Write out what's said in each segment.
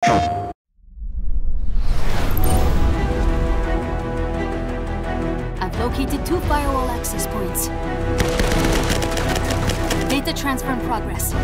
I've located 2 firewall access points. Data transfer in progress.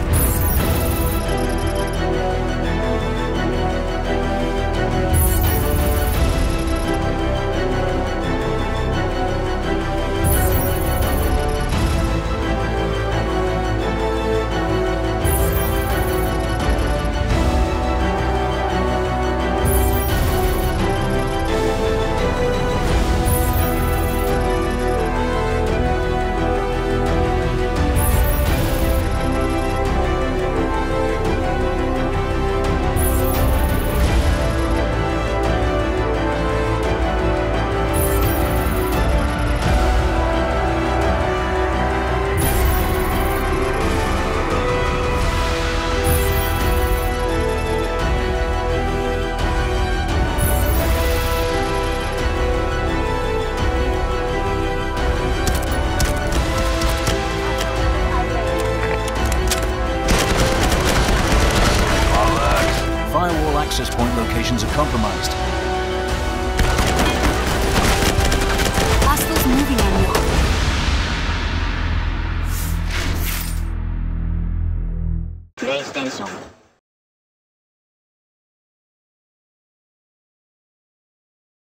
Firewall access point locations are compromised. Hostiles moving on you. PlayStation.